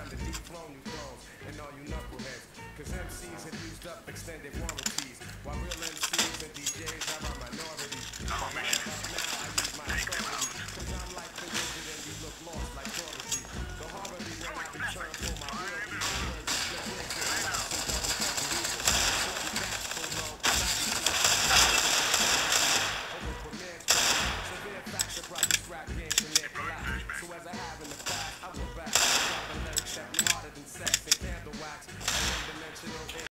time to dethrone you thrones and all you knuckleheads. Cause MCs have used up extended warranties, while real